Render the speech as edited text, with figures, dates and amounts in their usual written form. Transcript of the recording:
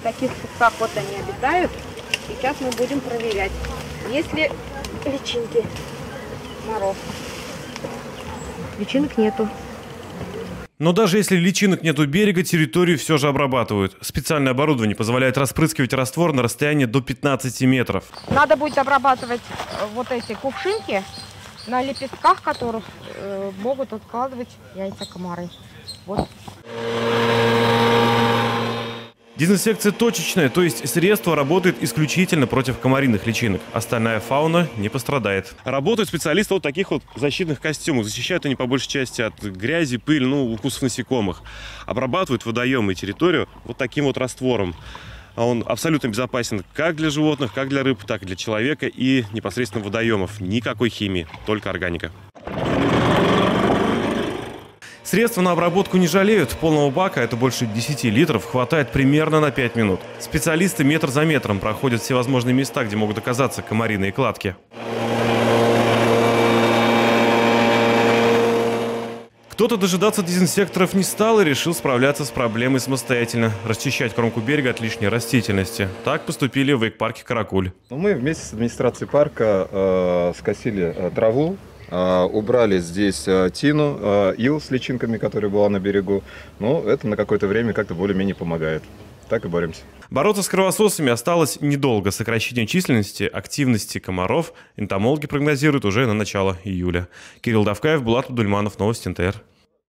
таких кусках вот они обитают. Сейчас мы будем проверять, есть ли личинки комаров. Личинок нету. Но даже если личинок нет у берега, территорию все же обрабатывают. Специальное оборудование позволяет распрыскивать раствор на расстоянии до 15 метров. Надо будет обрабатывать вот эти кувшинки, на лепестках которых могут откладывать яйца комары. Вот. Дезинфекция точечная, то есть средство работает исключительно против комариных личинок. Остальная фауна не пострадает. Работают специалисты вот таких вот защитных костюмах. Защищают они по большей части от грязи, пыли, укусов насекомых. Обрабатывают водоемы и территорию вот таким вот раствором. Он абсолютно безопасен как для животных, как для рыб, так и для человека и непосредственно водоемов. Никакой химии, только органика. Средства на обработку не жалеют. Полного бака, это больше 10 литров, хватает примерно на 5 минут. Специалисты метр за метром проходят всевозможные места, где могут оказаться комариные кладки. Кто-то дожидаться дезинсекторов не стал и решил справляться с проблемой самостоятельно. Расчищать кромку берега от лишней растительности. Так поступили в вейк-парке «Каракуль». Мы вместе с администрацией парка скосили траву. Убрали здесь тину, ил с личинками, которая была на берегу. Но это на какое-то время как-то более-менее помогает. Так и боремся. Бороться с кровососами осталось недолго. Сокращение численности, активности комаров энтомологи прогнозируют уже на начало июля. Кирилл Давкаев, Булат Абдульманов, Новости НТР.